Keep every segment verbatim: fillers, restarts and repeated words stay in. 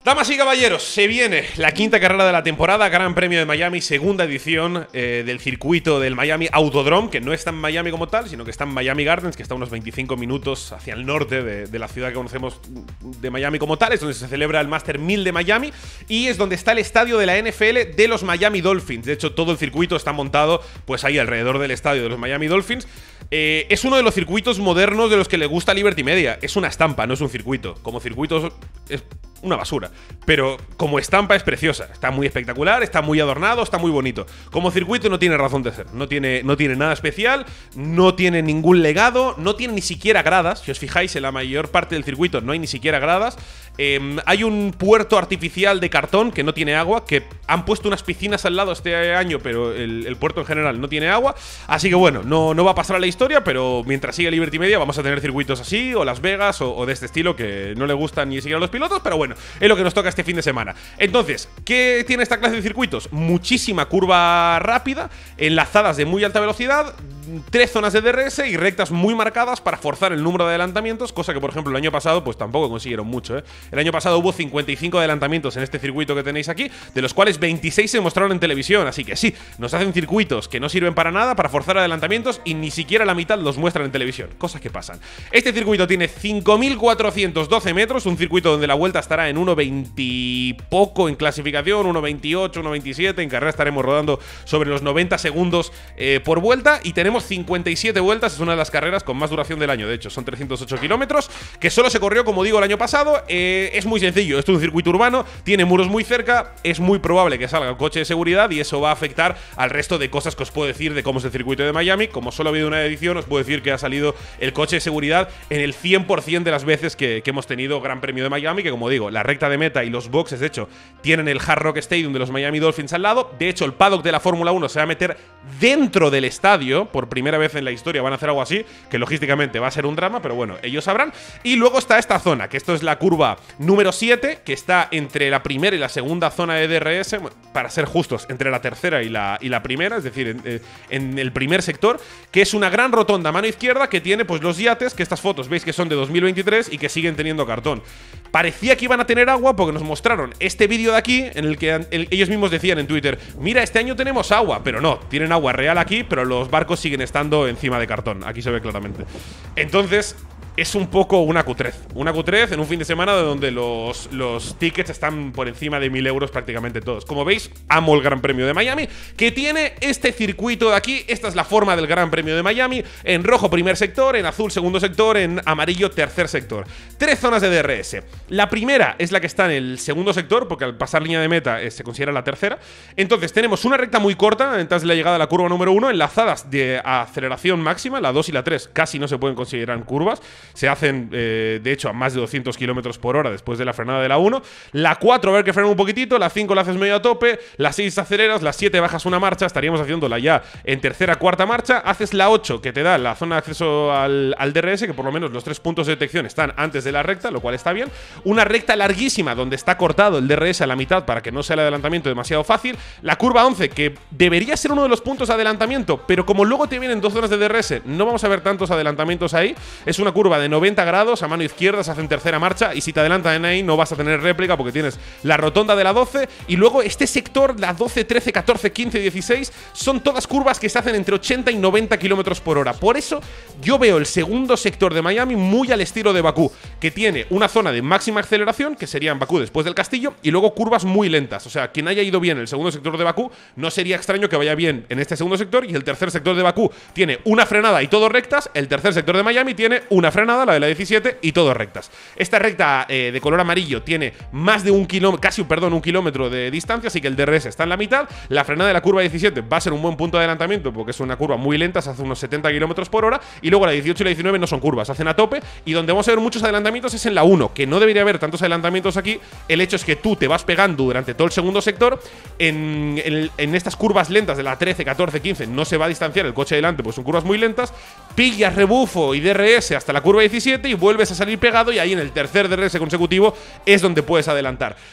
Damas y caballeros, se viene la quinta carrera de la temporada, Gran Premio de Miami, segunda edición eh, del circuito del Miami Autodrome, que no está en Miami como tal, sino que está en Miami Gardens, que está a unos veinticinco minutos hacia el norte de, de la ciudad que conocemos de Miami como tal. Es donde se celebra el Master mil de Miami y es donde está el estadio de la N F L de los Miami Dolphins. De hecho, todo el circuito está montado pues ahí alrededor del estadio de los Miami Dolphins. Eh, es uno de los circuitos modernos de los que le gusta Liberty Media. Es una estampa, no es un circuito. Como circuito es una basura, pero como estampa es preciosa. Está muy espectacular, está muy adornado, está muy bonito. Como circuito no tiene razón de ser. No tiene, no tiene nada especial, no tiene ningún legado, no tiene ni siquiera gradas. Si os fijáis, en la mayor parte del circuito no hay ni siquiera gradas. Eh, hay un puerto artificial de cartón que no tiene agua, que han puesto unas piscinas al lado este año, pero el, el puerto en general no tiene agua. Así que bueno, no, no va a pasar a la historia, pero mientras siga Liberty Media vamos a tener circuitos así, o Las Vegas, o, o de este estilo, que no le gustan ni siquiera a los pilotos, pero bueno, es lo que nos toca este fin de semana. Entonces, ¿qué tiene esta clase de circuitos? Muchísima curva rápida, enlazadas de muy alta velocidad, tres zonas de D R S y rectas muy marcadas para forzar el número de adelantamientos, cosa que por ejemplo el año pasado pues tampoco consiguieron mucho, ¿eh? El año pasado hubo cincuenta y cinco adelantamientos en este circuito que tenéis aquí, de los cuales veintiséis se mostraron en televisión, así que sí, nos hacen circuitos que no sirven para nada para forzar adelantamientos y ni siquiera la mitad los muestran en televisión, cosas que pasan. Este circuito tiene cinco mil cuatrocientos doce metros, un circuito donde la vuelta estará en uno veinte poco en clasificación, uno veintiocho, uno veintisiete, en carrera estaremos rodando sobre los noventa segundos eh, por vuelta y tenemos cincuenta y siete vueltas, es una de las carreras con más duración del año, de hecho son trescientos ocho kilómetros, que solo se corrió, como digo, el año pasado. eh, Es muy sencillo, esto es un circuito urbano, tiene muros muy cerca, es muy probable que salga el coche de seguridad y eso va a afectar al resto de cosas que os puedo decir de cómo es el circuito de Miami. Como solo ha habido una edición, os puedo decir que ha salido el coche de seguridad en el cien por cien de las veces que, que hemos tenido Gran Premio de Miami, que como digo, la recta de meta y los boxes, de hecho, tienen el Hard Rock Stadium de los Miami Dolphins al lado. De hecho, el paddock de la Fórmula uno se va a meter dentro del estadio, por primera vez en la historia van a hacer algo así, que logísticamente va a ser un drama, pero bueno, ellos sabrán. Y luego está esta zona, que esto es la curva número siete, que está entre la primera y la segunda zona de D R S, para ser justos, entre la tercera y la, y la primera, es decir, en, en el primer sector, que es una gran rotonda a mano izquierda que tiene pues los yates, que estas fotos veis que son de dos mil veintitrés y que siguen teniendo cartón. Parecía que iban a tener agua porque nos mostraron este vídeo de aquí en el que el, ellos mismos decían en Twitter, mira, este año tenemos agua, pero no, tienen agua real aquí, pero los barcos siguen estando encima de cartón, aquí se ve claramente. Entonces es un poco una cutrez. Una cutrez en un fin de semana donde los, los tickets están por encima de mil euros prácticamente todos. Como veis, amo el Gran Premio de Miami, que tiene este circuito de aquí. Esta es la forma del Gran Premio de Miami. En rojo primer sector, en azul segundo sector, en amarillo tercer sector. Tres zonas de D R S. La primera es la que está en el segundo sector, porque al pasar línea de meta eh, se considera la tercera. Entonces tenemos una recta muy corta antes de la llegada a la curva número uno, enlazadas de aceleración máxima. La dos y la tres casi no se pueden considerar curvas. Se hacen, eh, de hecho, a más de doscientos kilómetros por hora después de la frenada de la uno. La cuatro, a ver que frena un poquitito. La cinco la haces medio a tope. La seis aceleras. La siete bajas una marcha. Estaríamos haciéndola ya en tercera, cuarta marcha. Haces la ocho, que te da la zona de acceso al, al D R S, que por lo menos los tres puntos de detección están antes de la recta, lo cual está bien. Una recta larguísima donde está cortado el D R S a la mitad para que no sea el adelantamiento demasiado fácil. La curva once, que debería ser uno de los puntos de adelantamiento, pero como luego te vienen dos zonas de D R S, no vamos a ver tantos adelantamientos ahí. Es una curva de noventa grados, a mano izquierda se hace en tercera marcha y si te adelantan ahí no vas a tener réplica porque tienes la rotonda de la doce y luego este sector, la doce, trece, catorce, quince, dieciséis, son todas curvas que se hacen entre ochenta y noventa kilómetros por hora. Por eso yo veo el segundo sector de Miami muy al estilo de Bakú, que tiene una zona de máxima aceleración, que sería en Bakú después del castillo, y luego curvas muy lentas. O sea, quien haya ido bien en el segundo sector de Bakú, no sería extraño que vaya bien en este segundo sector. Y el tercer sector de Bakú tiene una frenada y todo rectas. El tercer sector de Miami tiene una frenada, la de la diecisiete, y todo rectas. Esta recta eh, de color amarillo tiene más de un kilómetro, casi, perdón, un kilómetro de distancia, así que el D R S está en la mitad. La frenada de la curva diecisiete va a ser un buen punto de adelantamiento porque es una curva muy lenta, se hace unos setenta kilómetros por hora. Y luego la dieciocho y la diecinueve no son curvas, se hacen a tope. Y donde vamos a ver muchos adelantamientos es en la uno, que no debería haber tantos adelantamientos aquí. El hecho es que tú te vas pegando durante todo el segundo sector. En, en, en estas curvas lentas de la trece, catorce, quince no se va a distanciar el coche delante, pues son curvas muy lentas. Pillas rebufo y D R S hasta la curva diecisiete y vuelves a salir pegado, y ahí en el tercer D R S consecutivo es donde puedes adelantar.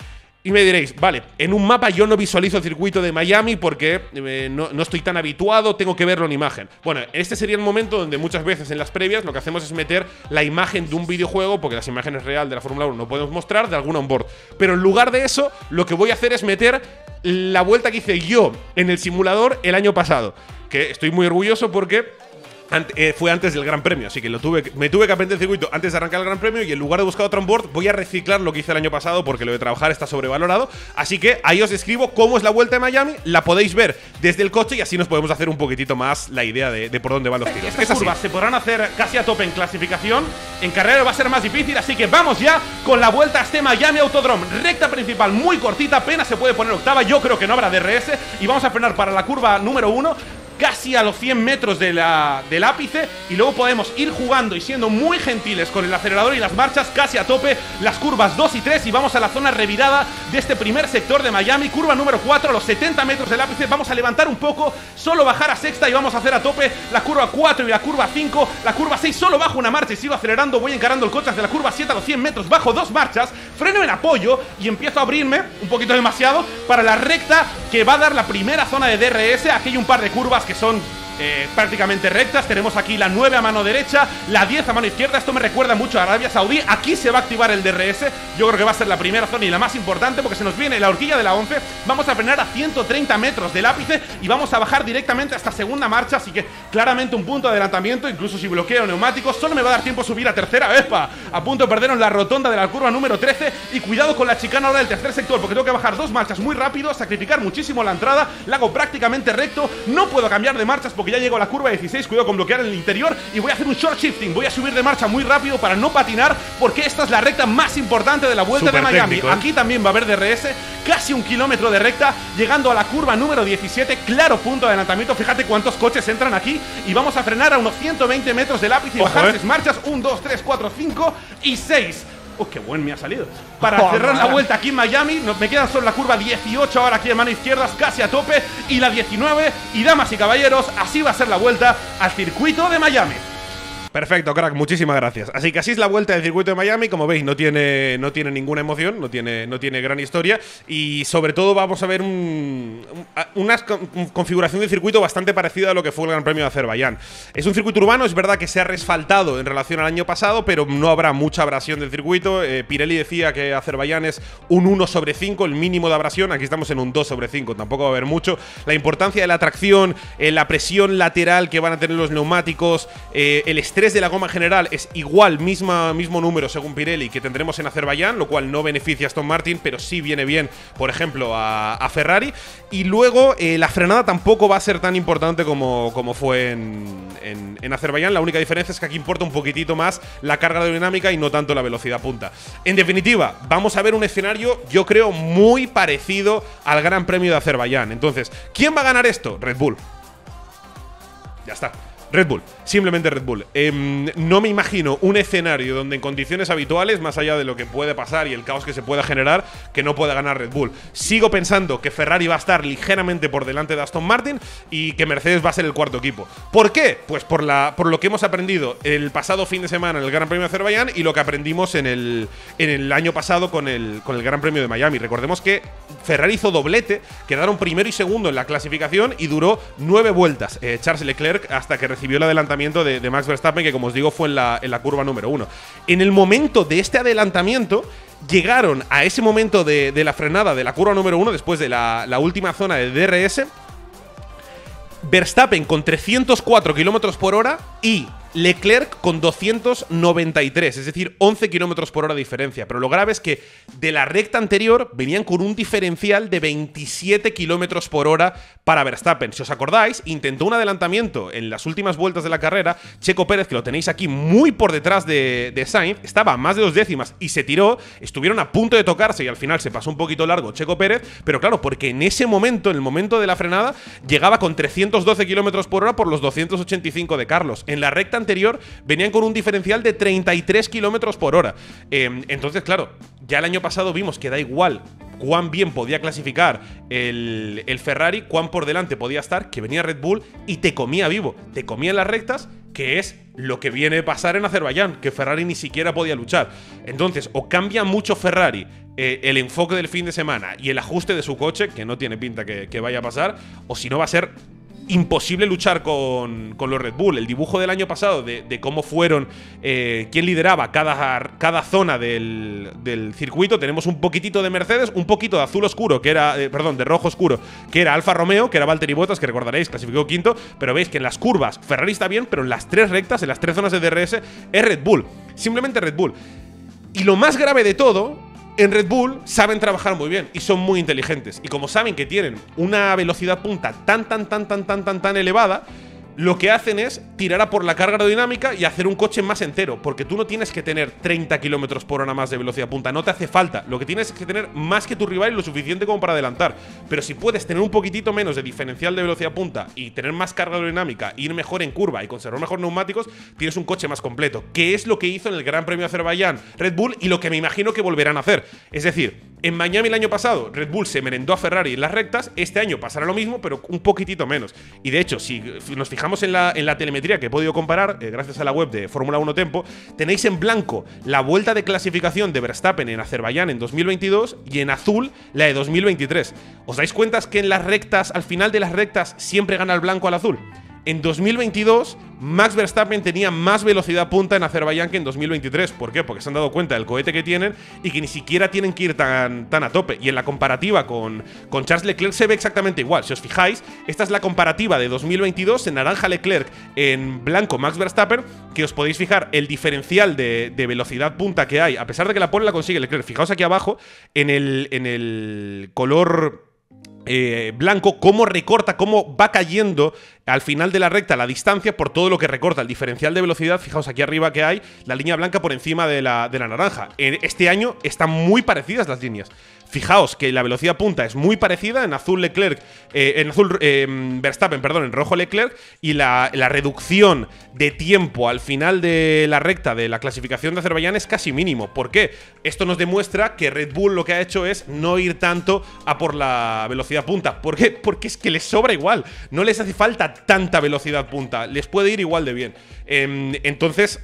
Y me diréis, vale, en un mapa yo no visualizo el circuito de Miami porque eh, no, no estoy tan habituado, tengo que verlo en imagen. Bueno, este sería el momento donde muchas veces en las previas lo que hacemos es meter la imagen de un videojuego, porque las imágenes reales de la Fórmula uno no podemos mostrar, de algún onboard. Pero en lugar de eso, lo que voy a hacer es meter la vuelta que hice yo en el simulador el año pasado, que estoy muy orgulloso porque Eh, fue antes del Gran Premio, así que lo tuve, me tuve que aprender el circuito antes de arrancar el Gran Premio y en lugar de buscar otro onboard voy a reciclar lo que hice el año pasado porque lo de trabajar está sobrevalorado. Así que ahí os describo cómo es la vuelta de Miami, la podéis ver desde el coche y así nos podemos hacer un poquitito más la idea de, de por dónde van los tiros. Estas curvas se podrán hacer casi a tope en clasificación, en carrera va a ser más difícil, así que vamos ya con la vuelta a este Miami Autodrome. Recta principal muy cortita, apenas se puede poner octava, yo creo que no habrá D R S y vamos a frenar para la curva número uno. Casi a los cien metros de la, del ápice y luego podemos ir jugando y siendo muy gentiles con el acelerador y las marchas casi a tope, las curvas dos y tres y vamos a la zona revirada de este primer sector de Miami, curva número cuatro, a los setenta metros del ápice, vamos a levantar un poco, solo bajar a sexta y vamos a hacer a tope la curva cuatro y la curva cinco, la curva seis solo bajo una marcha y sigo acelerando, voy encarando el coche hacia la curva siete a los cien metros, bajo dos marchas, freno en apoyo y empiezo a abrirme un poquito demasiado para la recta que va a dar la primera zona de D R S, aquí hay un par de curvas que son eh, prácticamente rectas. Tenemos aquí la nueve a mano derecha, la diez a mano izquierda. Esto me recuerda mucho a Arabia Saudí. Aquí se va a activar el D R S. Yo creo que va a ser la primera zona y la más importante porque se nos viene la horquilla de la once. Vamos a frenar a ciento treinta metros del ápice y vamos a bajar directamente hasta segunda marcha. Así que claramente un punto de adelantamiento. Incluso si bloqueo neumáticos, solo me va a dar tiempo a subir a tercera. ¡Epa! A punto de perdernos la rotonda de la curva número trece. Y cuidado con la chicana ahora del tercer sector porque tengo que bajar dos marchas muy rápido, sacrificar muchísimo la entrada. La hago prácticamente recto. No puedo cambiar de marchas porque ya llego a la curva dieciséis. Cuidado con bloquear en el interior. Y voy a hacer un short shifting. Voy a subir de marcha muy rápido para no patinar porque esta es la recta más importante de la vuelta Super de Miami. técnico, ¿eh? Aquí también va a haber D R S. Casi un kilómetro de recta. Llegando a la curva número diecisiete. Claro punto de adelantamiento. Fíjate cuántos coches entran aquí. Y vamos a frenar a unos ciento veinte metros del ápice y Ojo, bajar eh. seis marchas. uno, dos, tres, cuatro, cinco y seis. ¡Oh, qué buen me ha salido! Para Oh, cerrar la man. vuelta aquí en Miami, nos, me quedan solo la curva dieciocho ahora aquí de mano izquierda, casi a tope, y la diecinueve. Y damas y caballeros, así va a ser la vuelta al circuito de Miami. Perfecto, crack, muchísimas gracias. Así que así es la vuelta del circuito de Miami. Como veis, no tiene, no tiene ninguna emoción, no tiene, no tiene gran historia. Y sobre todo vamos a ver un, un, una con- configuración de circuito bastante parecida a lo que fue el Gran Premio de Azerbaiyán. Es un circuito urbano, es verdad que se ha resfaltado en relación al año pasado, pero no habrá mucha abrasión del circuito. Eh, Pirelli decía que Azerbaiyán es un uno sobre cinco, el mínimo de abrasión. Aquí estamos en un dos sobre cinco, tampoco va a haber mucho. La importancia de la tracción, eh, la presión lateral que van a tener los neumáticos, eh, el estrés de la goma en general es igual, misma, mismo número según Pirelli que tendremos en Azerbaiyán, lo cual no beneficia a Aston Martin, pero sí viene bien, por ejemplo, a, a Ferrari. Y luego eh, la frenada tampoco va a ser tan importante como, como fue en, en, en Azerbaiyán. La única diferencia es que aquí importa un poquitito más la carga aerodinámica y no tanto la velocidad punta. En definitiva, vamos a ver un escenario, yo creo, muy parecido al Gran Premio de Azerbaiyán. Entonces, ¿quién va a ganar esto? Red Bull. Ya está. Red Bull, simplemente Red Bull. Eh, no me imagino un escenario donde en condiciones habituales, más allá de lo que puede pasar y el caos que se pueda generar, que no pueda ganar Red Bull. Sigo pensando que Ferrari va a estar ligeramente por delante de Aston Martin y que Mercedes va a ser el cuarto equipo. ¿Por qué? Pues por, la, por lo que hemos aprendido el pasado fin de semana en el Gran Premio de Azerbaiyán y lo que aprendimos en el, en el año pasado con el, con el Gran Premio de Miami. Recordemos que Ferrari hizo doblete, quedaron primero y segundo en la clasificación y duró nueve vueltas eh, Charles Leclerc hasta que recibió el adelantamiento de, de Max Verstappen, que como os digo fue en la, en la curva número uno. En el momento de este adelantamiento llegaron a ese momento de, de la frenada de la curva número uno, después de la, la última zona de D R S, Verstappen con trescientos cuatro kilómetros por hora y Leclerc con doscientos noventa y tres, es decir, once kilómetros por hora de diferencia. Pero lo grave es que de la recta anterior venían con un diferencial de veintisiete kilómetros por hora para Verstappen. Si os acordáis, intentó un adelantamiento en las últimas vueltas de la carrera. Checo Pérez, que lo tenéis aquí muy por detrás de, de Sainz, estaba a más de dos décimas y se tiró. Estuvieron a punto de tocarse y al final se pasó un poquito largo Checo Pérez. Pero claro, porque en ese momento, en el momento de la frenada, llegaba con trescientos doce kilómetros por hora por los doscientos ochenta y cinco de Carlos. En la recta anterior venían con un diferencial de treinta y tres kilómetros por hora. Eh, entonces, claro, ya el año pasado vimos que da igual cuán bien podía clasificar el, el Ferrari, cuán por delante podía estar, que venía Red Bull y te comía vivo, te comía en las rectas, que es lo que viene a pasar en Azerbaiyán, que Ferrari ni siquiera podía luchar. Entonces, o cambia mucho Ferrari eh, el enfoque del fin de semana y el ajuste de su coche, que no tiene pinta que, que vaya a pasar, o si no va a ser imposible luchar con, con los Red Bull. El dibujo del año pasado de, de cómo fueron, eh, quién lideraba cada, cada zona del, del circuito. Tenemos un poquitito de Mercedes, un poquito de azul oscuro, que era, eh, perdón, de rojo oscuro, que era Alfa Romeo, que era Valtteri Bottas, que recordaréis, clasificó quinto. Pero veis que en las curvas Ferrari está bien, pero en las tres rectas, en las tres zonas de D R S, es Red Bull. Simplemente Red Bull. Y lo más grave de todo, en Red Bull saben trabajar muy bien y son muy inteligentes. Y como saben que tienen una velocidad punta tan, tan, tan, tan, tan, tan, tan elevada, lo que hacen es tirar a por la carga aerodinámica y hacer un coche más entero. Porque tú no tienes que tener treinta kilómetros por hora más de velocidad punta, no te hace falta. Lo que tienes es que tener más que tu rival y lo suficiente como para adelantar. Pero si puedes tener un poquitito menos de diferencial de velocidad punta y tener más carga aerodinámica, ir mejor en curva y conservar mejor neumáticos, tienes un coche más completo. Que es lo que hizo en el Gran Premio de Azerbaiyán Red Bull y lo que me imagino que volverán a hacer. Es decir, en Miami el año pasado Red Bull se merendó a Ferrari en las rectas. Este año pasará lo mismo, pero un poquitito menos. Y de hecho, si nos fijamos en la, en la telemetría que he podido comparar, eh, gracias a la web de Fórmula uno Tempo, tenéis en blanco la vuelta de clasificación de Verstappen en Azerbaiyán en dos mil veintidós y en azul la de dos mil veintitrés. ¿Os dais cuenta que en las rectas, al final de las rectas, siempre gana el blanco al azul? En dos mil veintidós, Max Verstappen tenía más velocidad punta en Azerbaiyán que en dos mil veintitrés. ¿Por qué? Porque se han dado cuenta del cohete que tienen y que ni siquiera tienen que ir tan, tan a tope. Y en la comparativa con, con Charles Leclerc se ve exactamente igual. Si os fijáis, esta es la comparativa de dos mil veintidós, en naranja Leclerc, en blanco Max Verstappen, que os podéis fijar el diferencial de, de velocidad punta que hay, a pesar de que la pole la consigue Leclerc. Fijaos aquí abajo, en el, en el color Eh, blanco, cómo recorta, cómo va cayendo al final de la recta la distancia por todo lo que recorta el diferencial de velocidad. Fijaos aquí arriba que hay la línea blanca por encima de la, de la naranja. En este año están muy parecidas las líneas. Fijaos que la velocidad punta es muy parecida, en azul Leclerc, eh, en azul eh, Verstappen, perdón, en rojo Leclerc, y la, la reducción de tiempo al final de la recta de la clasificación de Azerbaiyán es casi mínimo. ¿Por qué? Esto nos demuestra que Red Bull lo que ha hecho es no ir tanto a por la velocidad punta. ¿Por qué? Porque es que les sobra igual, no les hace falta tanta velocidad punta, les puede ir igual de bien. Eh, entonces,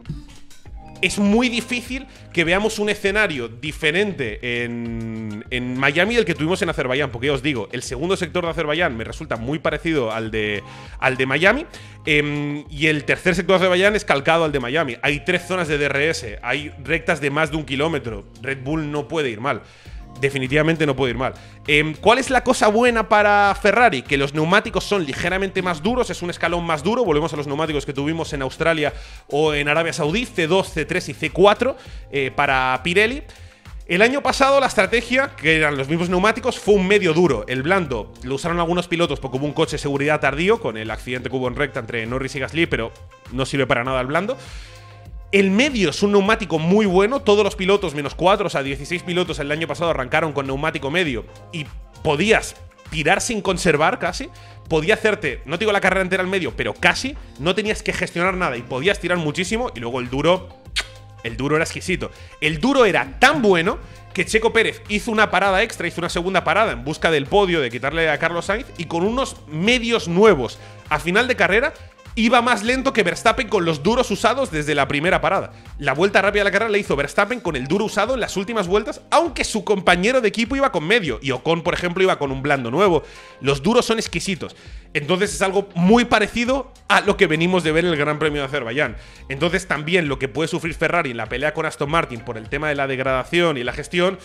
es muy difícil que veamos un escenario diferente en, en Miami del que tuvimos en Azerbaiyán. Porque ya os digo, el segundo sector de Azerbaiyán me resulta muy parecido al de, al de Miami. Eh, y el tercer sector de Azerbaiyán es calcado al de Miami. Hay tres zonas de D R S, hay rectas de más de un kilómetro. Red Bull no puede ir mal. Definitivamente no puede ir mal. Eh, ¿Cuál es la cosa buena para Ferrari? Que los neumáticos son ligeramente más duros, es un escalón más duro. Volvemos a los neumáticos que tuvimos en Australia o en Arabia Saudí, C dos, C tres y C cuatro eh, para Pirelli. El año pasado la estrategia, que eran los mismos neumáticos, fue un medio duro. El blando lo usaron algunos pilotos porque hubo un coche de seguridad tardío con el accidente que hubo en recta entre Norris y Gasly, pero no sirve para nada el blando. El medio es un neumático muy bueno. Todos los pilotos, menos cuatro, o sea, dieciséis pilotos el año pasado arrancaron con neumático medio y podías tirar sin conservar casi. Podía hacerte, no te digo la carrera entera al medio, pero casi. No tenías que gestionar nada y podías tirar muchísimo. Y luego el duro, el duro era exquisito. El duro era tan bueno que Checo Pérez hizo una parada extra, hizo una segunda parada en busca del podio, de quitarle a Carlos Sainz, y con unos medios nuevos a final de carrera iba más lento que Verstappen con los duros usados desde la primera parada. La vuelta rápida de la carrera la hizo Verstappen con el duro usado en las últimas vueltas, aunque su compañero de equipo iba con medio. Y Ocon, por ejemplo, iba con un blando nuevo. Los duros son exquisitos. Entonces es algo muy parecido a lo que venimos de ver en el Gran Premio de Azerbaiyán. Entonces también lo que puede sufrir Ferrari en la pelea con Aston Martin por el tema de la degradación y la gestión,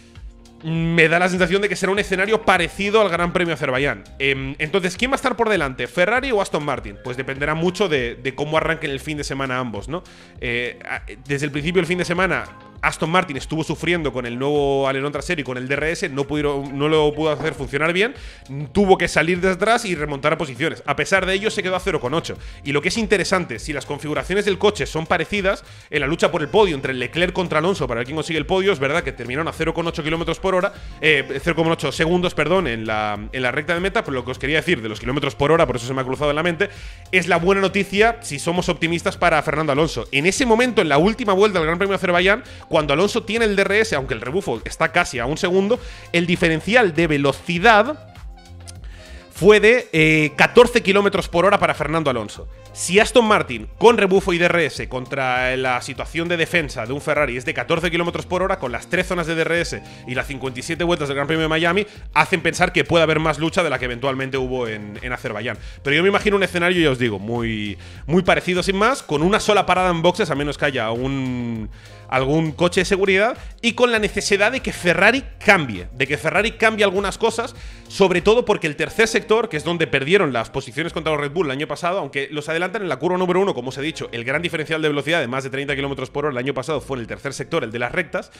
me da la sensación de que será un escenario parecido al Gran Premio de Azerbaiyán. Eh, entonces, ¿quién va a estar por delante? ¿Ferrari o Aston Martin? Pues dependerá mucho de, de cómo arranquen el fin de semana ambos, ¿no? Eh, desde el principio del fin de semana, Aston Martin estuvo sufriendo con el nuevo alerón trasero y con el D R S, no, pudieron, no lo pudo hacer funcionar bien, tuvo que salir de atrás y remontar a posiciones. A pesar de ello, se quedó a cero coma ocho. Y lo que es interesante, si las configuraciones del coche son parecidas, en la lucha por el podio entre Leclerc contra Alonso para ver quién consigue el podio, es verdad que terminaron a cero coma ocho kilómetros por hora, eh, cero coma ocho segundos, perdón, en la, en la recta de meta, pero lo que os quería decir de los kilómetros por hora, por eso se me ha cruzado en la mente, es la buena noticia si somos optimistas para Fernando Alonso. En ese momento, en la última vuelta del Gran Premio de Azerbaiyán, cuando Alonso tiene el D R S, aunque el rebufo está casi a un segundo, el diferencial de velocidad fue de eh, catorce kilómetros por hora para Fernando Alonso. Si Aston Martin, con rebufo y D R S, contra la situación de defensa de un Ferrari es de catorce kilómetros por hora, con las tres zonas de D R S y las cincuenta y siete vueltas del Gran Premio de Miami, hacen pensar que puede haber más lucha de la que eventualmente hubo en, en Azerbaiyán. Pero yo me imagino un escenario, ya os digo, muy, muy parecido sin más, con una sola parada en boxes, a menos que haya un... algún coche de seguridad, y con la necesidad de que Ferrari cambie, de que Ferrari cambie algunas cosas, sobre todo porque el tercer sector, que es donde perdieron las posiciones contra los Red Bull el año pasado, aunque los adelantan en la curva número uno, como os he dicho, el gran diferencial de velocidad de más de treinta kilómetros por hora el año pasado fue en el tercer sector, el de las rectas.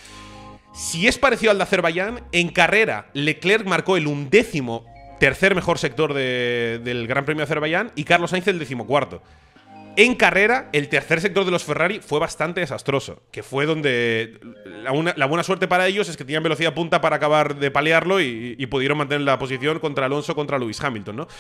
Si es parecido al de Azerbaiyán, en carrera Leclerc marcó el undécimo tercer mejor sector de, del Gran Premio de Azerbaiyán y Carlos Sainz el decimocuarto. En carrera, el tercer sector de los Ferrari fue bastante desastroso, que fue donde la, una, la buena suerte para ellos es que tenían velocidad punta para acabar de palearlo y, y pudieron mantener la posición contra Alonso, contra Lewis Hamilton, ¿no?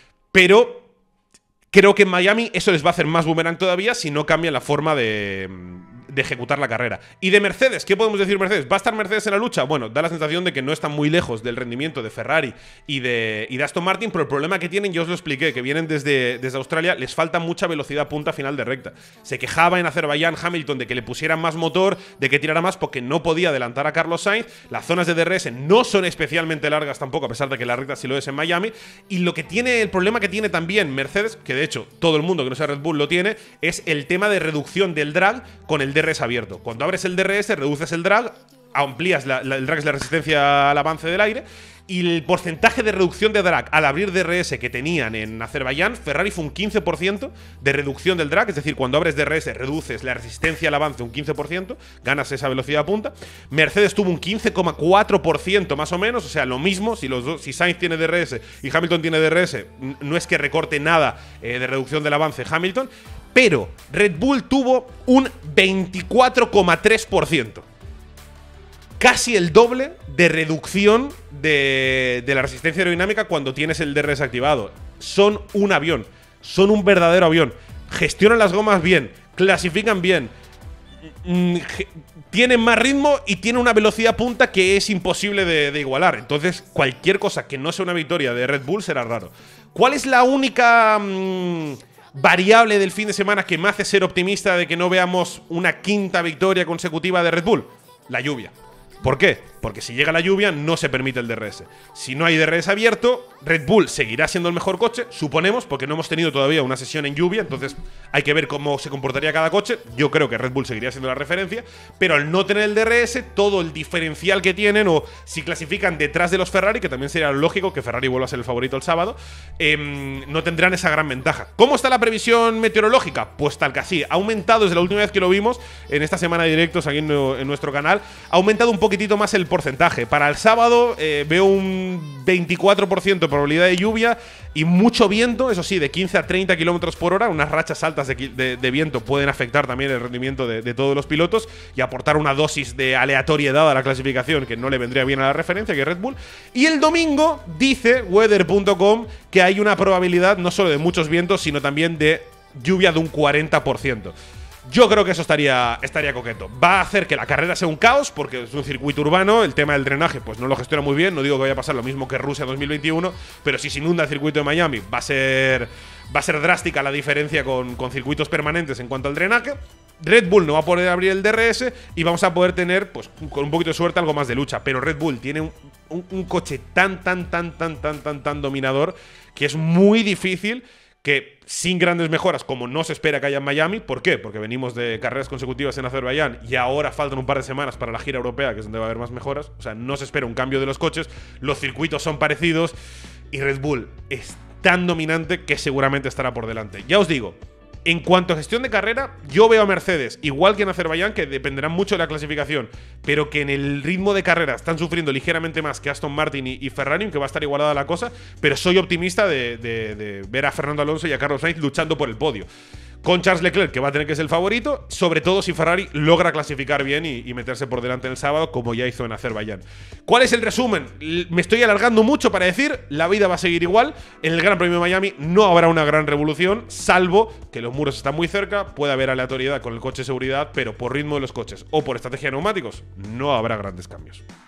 Pero creo que en Miami eso les va a hacer más boomerang todavía si no cambian la forma de, de ejecutar la carrera. Y de Mercedes, ¿qué podemos decir Mercedes? ¿Va a estar Mercedes en la lucha? Bueno, da la sensación de que no están muy lejos del rendimiento de Ferrari y de, y de Aston Martin, pero el problema que tienen, yo os lo expliqué, que vienen desde, desde Australia, les falta mucha velocidad punta final de recta. Se quejaba en Azerbaiyán Hamilton de que le pusieran más motor, de que tirara más porque no podía adelantar a Carlos Sainz. Las zonas de D R S no son especialmente largas tampoco, a pesar de que la recta sí lo es en Miami. Y lo que tiene, el problema que tiene también Mercedes, que de hecho todo el mundo que no sea Red Bull lo tiene, es el tema de reducción del drag con el D R S abierto. Cuando abres el D R S, reduces el drag, amplías la, la, el drag es la resistencia al avance del aire, y el porcentaje de reducción de drag al abrir D R S que tenían en Azerbaiyán, Ferrari fue un quince por ciento de reducción del drag, es decir, cuando abres D R S reduces la resistencia al avance un quince por ciento, ganas esa velocidad punta. Mercedes tuvo un quince coma cuatro por ciento más o menos, o sea, lo mismo, si, los dos, si Sainz tiene D R S y Hamilton tiene D R S, no es que recorte nada eh, de reducción del avance Hamilton, pero Red Bull tuvo un veinticuatro coma tres por ciento. Casi el doble de reducción de, de la resistencia aerodinámica cuando tienes el D R S activado. Son un avión, son un verdadero avión. Gestionan las gomas bien, clasifican bien, tienen más ritmo y tienen una velocidad punta que es imposible de, de igualar. Entonces, cualquier cosa que no sea una victoria de Red Bull será raro. ¿Cuál es la única mmm, variable del fin de semana que me hace ser optimista de que no veamos una quinta victoria consecutiva de Red Bull? La lluvia. ¿Por qué? Porque si llega la lluvia no se permite el D R S. Si no hay D R S abierto, Red Bull seguirá siendo el mejor coche, suponemos, porque no hemos tenido todavía una sesión en lluvia, entonces hay que ver cómo se comportaría cada coche. Yo creo que Red Bull seguiría siendo la referencia, pero al no tener el D R S, todo el diferencial que tienen, o si clasifican detrás de los Ferrari, que también sería lógico que Ferrari vuelva a ser el favorito el sábado, eh, no tendrán esa gran ventaja. ¿Cómo está la previsión meteorológica? Pues tal que así, ha aumentado desde la última vez que lo vimos, en esta semana de directos aquí en, en nuestro canal, ha aumentado un poquitito más el porcentaje. Para el sábado eh, veo un veinticuatro por ciento de probabilidad de lluvia y mucho viento, eso sí, de quince a treinta kilómetros por hora. Unas rachas altas de, de, de viento pueden afectar también el rendimiento de, de todos los pilotos y aportar una dosis de aleatoriedad a la clasificación que no le vendría bien a la referencia, que es Red Bull. Y el domingo dice weather punto com que hay una probabilidad no solo de muchos vientos, sino también de lluvia de un cuarenta por ciento. Yo creo que eso estaría, estaría coqueto. Va a hacer que la carrera sea un caos, porque es un circuito urbano, el tema del drenaje pues no lo gestiona muy bien. No digo que vaya a pasar lo mismo que Rusia dos mil veintiuno, pero si se inunda el circuito de Miami va a ser, va a ser drástica la diferencia con, con circuitos permanentes en cuanto al drenaje. Red Bull no va a poder abrir el D R S y vamos a poder tener, pues con un poquito de suerte, algo más de lucha. Pero Red Bull tiene un, un, un coche tan, tan, tan, tan, tan, tan, tan dominador que es muy difícil que sin grandes mejoras, como no se espera que haya en Miami. ¿Por qué? Porque venimos de carreras consecutivas en Azerbaiyán y ahora faltan un par de semanas para la gira europea, que es donde va a haber más mejoras. O sea, no se espera un cambio de los coches, los circuitos son parecidos y Red Bull es tan dominante que seguramente estará por delante. Ya os digo, en cuanto a gestión de carrera, yo veo a Mercedes, igual que en Azerbaiyán, que dependerán mucho de la clasificación, pero que en el ritmo de carrera están sufriendo ligeramente más que Aston Martin y, y Ferrari, que va a estar igualada la cosa, pero soy optimista de, de, de ver a Fernando Alonso y a Carlos Sainz luchando por el podio. Con Charles Leclerc, que va a tener que ser el favorito, sobre todo si Ferrari logra clasificar bien y, y meterse por delante el sábado, como ya hizo en Azerbaiyán. ¿Cuál es el resumen? Me estoy alargando mucho para decir, la vida va a seguir igual. En el Gran Premio de Miami no habrá una gran revolución, salvo que los muros están muy cerca, puede haber aleatoriedad con el coche de seguridad, pero por ritmo de los coches o por estrategia de neumáticos, no habrá grandes cambios.